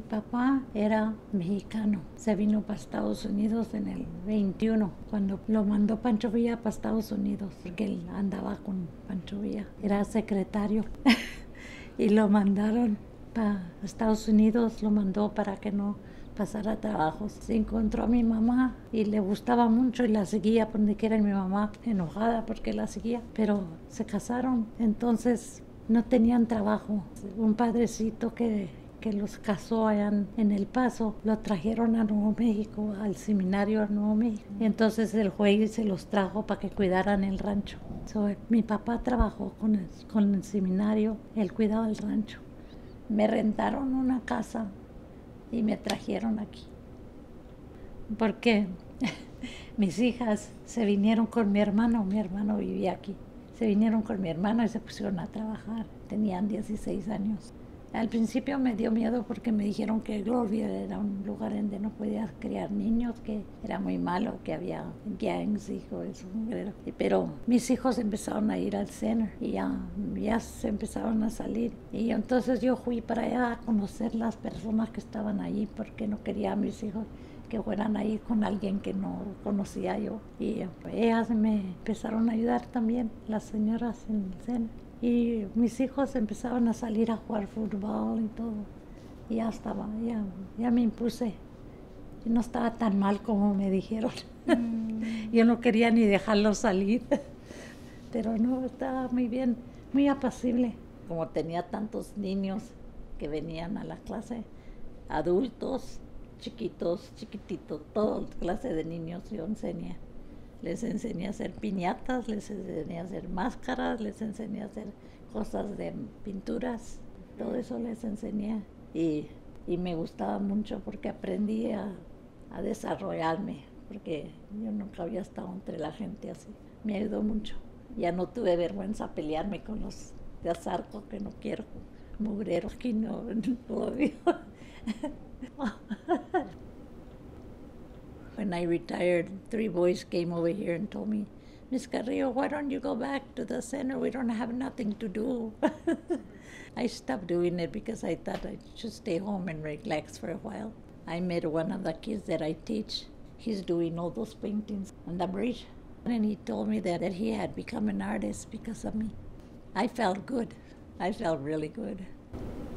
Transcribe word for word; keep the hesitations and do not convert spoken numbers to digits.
papá era mexicano. Se vino para Estados Unidos en el veintiuno, cuando lo mandó Pancho Villa para Estados Unidos, porque él andaba con Pancho Villa. Era secretario. Y lo mandaron para Estados Unidos, lo mandó para que no pasara trabajos. Se encontró a mi mamá y le gustaba mucho y la seguía por donde quiera. Mi mamá enojada porque la seguía, pero se casaron. Entonces no tenían trabajo. Un padrecito que, que los casó allá en, en El Paso, lo trajeron a Nuevo México, al seminario de Nuevo México. Entonces el juez se los trajo para que cuidaran el rancho. So, mi papá trabajó con el, con el seminario, él cuidaba el rancho. Me rentaron una casa y me trajeron aquí. Porque mis hijas se vinieron con mi hermano, mi hermano vivía aquí. Se vinieron con mi hermano y se pusieron a trabajar. Tenían dieciséis años. Al principio me dio miedo porque me dijeron que Gloria era un lugar donde no podías criar niños, que era muy malo, que había gangs y eso. Pero mis hijos empezaron a ir al center y ya, ya se empezaron a salir. Y entonces yo fui para allá a conocer las personas que estaban allí porque no quería a mis hijos que fueran ahí con alguien que no conocía yo. Y ellas me empezaron a ayudar también, las señoras en el center. Y mis hijos empezaron a salir a jugar fútbol y todo. Y ya estaba, ya, ya me impuse. Y no estaba tan mal como me dijeron. Mm. Yo no quería ni dejarlos salir. Pero no, estaba muy bien, muy apacible. Como tenía tantos niños que venían a la clase, adultos, chiquitos, chiquititos, toda clase de niños yo enseñé. Les enseñé a hacer piñatas, les enseñé a hacer máscaras, les enseñé a hacer cosas de pinturas, todo eso les enseñé. Y, y me gustaba mucho porque aprendí a, a desarrollarme, porque yo nunca había estado entre la gente así. Me ayudó mucho. Ya no tuve vergüenza a pelearme con los de Azarco, que no quiero, mugreros, que no, odio. When I retired, three boys came over here and told me, Miss Carrillo, why don't you go back to the center? We don't have nothing to do. I stopped doing it because I thought I should stay home and relax for a while. I met one of the kids that I teach. He's doing all those paintings on the bridge. And he told me that, that he had become an artist because of me. I felt good. I felt really good.